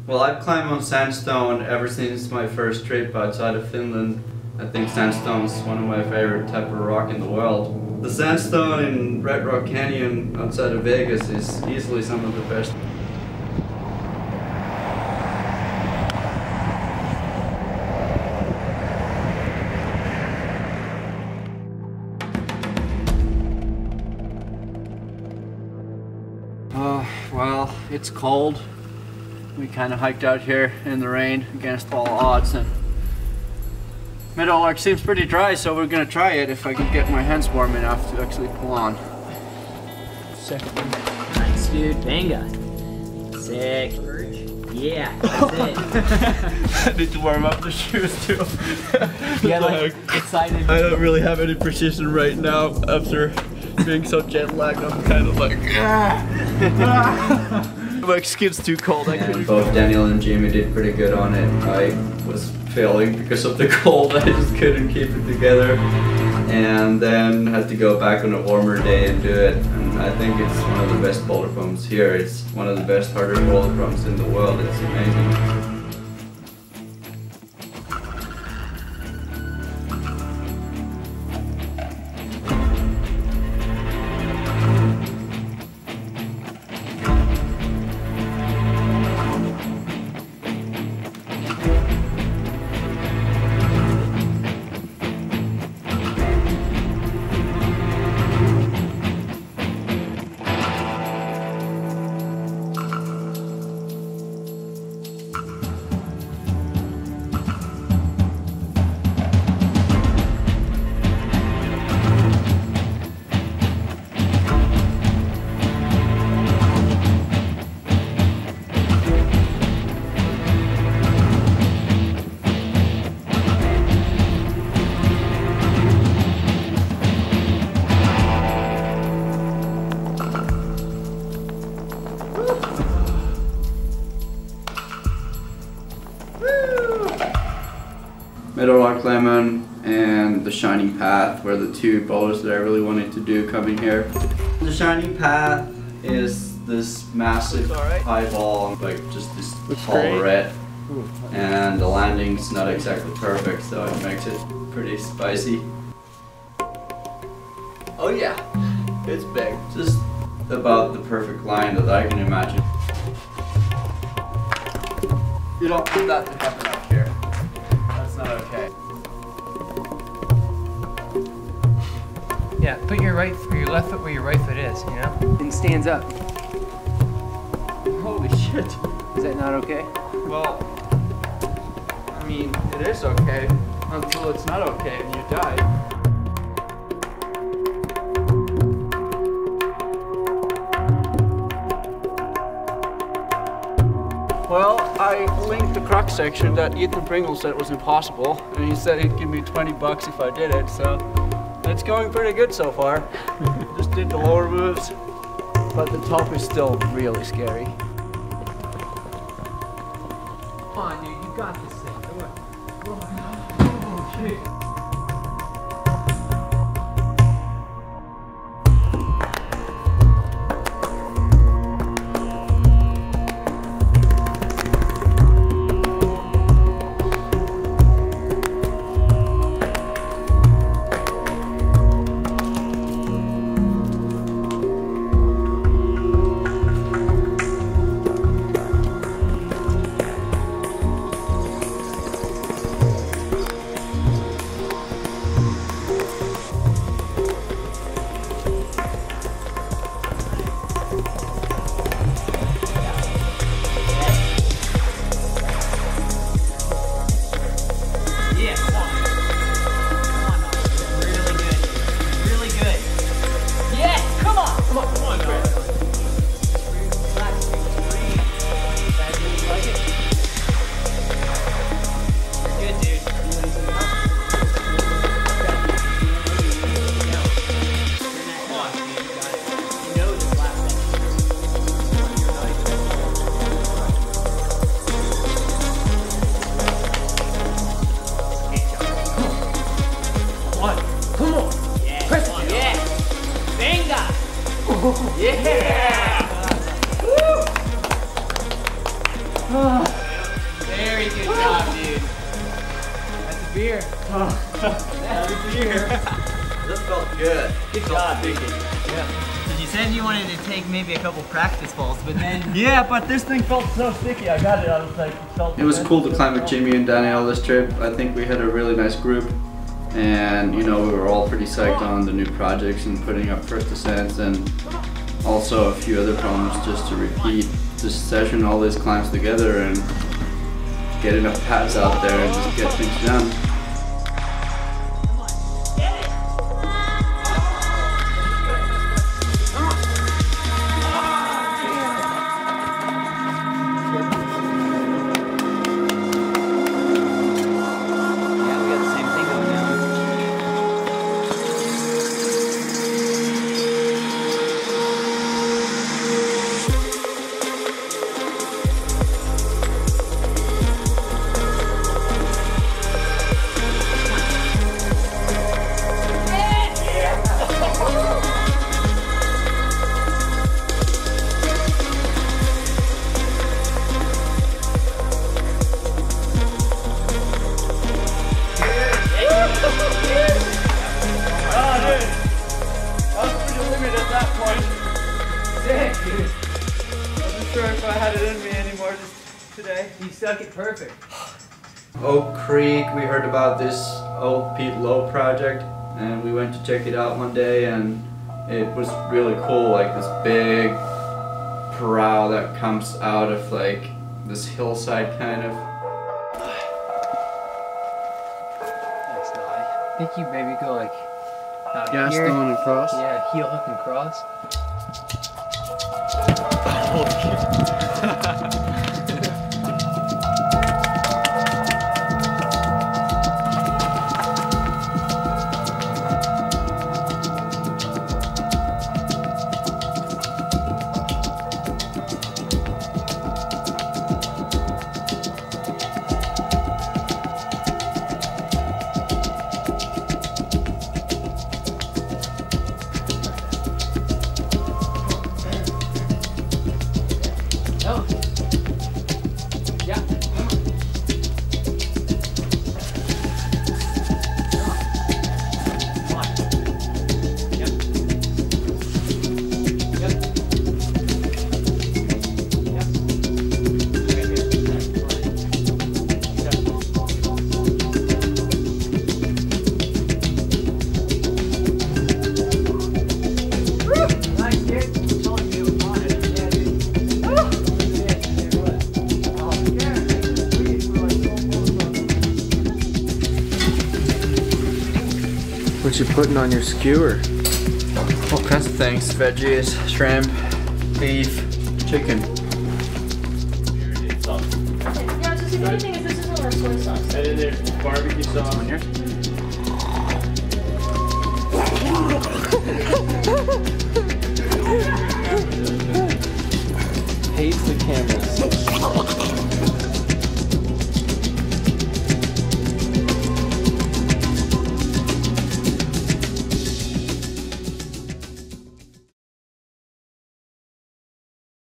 Well, I've climbed on sandstone ever since my first trip outside of Finland. I think sandstone's one of my favorite type of rock in the world. The sandstone in Red Rock Canyon outside of Vegas is easily some of the best. Well, it's cold. We kind of hiked out here in the rain against all odds, and Meadowlark seems pretty dry, so we're gonna try it if I can get my hands warm enough to actually pull on. Second one. Nice, dude. Banga. Sick. Yeah, that's it. I need to warm up the shoes too. Yeah, like excited. I don't really have any precision right now after being so jet lagged. I'm kind of like, my skin's too cold. And both Daniel and Jimmy did pretty good on it. I was failing because of the cold. I just couldn't keep it together, and then had to go back on a warmer day and do it. And I think it's one of the best boulder pumps here. It's one of the best harder boulder pumps in the world. It's amazing. Meadowlark Lemon and the Shining Path were the two boulders that I really wanted to do coming here. The Shining Path is this massive highball, like just this tall red, and the landing's not exactly perfect, so it makes it pretty spicy. Oh yeah, it's big. Just about the perfect line that I can imagine. You don't want that to happen up here. That's not okay. Yeah, put your left foot where your right foot is, you know? And stands up. Holy shit. Is that not okay? Well, I mean, it is okay until it's not okay and you die. Well, I linked the crux section that Ethan Pringle said was impossible, and he said he'd give me $20 if I did it, so it's going pretty good so far. Just did the lower moves, but the top is still really scary. Come on, dude, you got this thing. Come on. Oh, shit. Yeah! Woo! beer. Have a beer. This felt good. Good job, Vicky. Yeah. You said you wanted to take maybe a couple practice balls, but then... Yeah, but this thing felt so sticky. I got it. I was like, It was cool to climb with Jimmy and Danielle this trip. I think we had a really nice group. And, you know, we were all pretty psyched on the new projects and putting up first ascents and also a few other problems just to repeat this session, all these climbs together and get enough pads out there and just get things done. You stuck it perfect. Oak Creek, we heard about this Oak Peat Low project and we went to check it out one day and it was really cool, like this big brow that comes out of like this hillside kind of. Thanks, Nalle. I think you maybe go like out Gas here. down and cross? Yeah, heel hook and cross. what you putting on your skewer? All kinds of things, veggies, shrimp, beef, chicken. Yeah, I was just the only thing is this isn't our soy sauce. And then there's barbecue sauce. On here? Hates the cameras.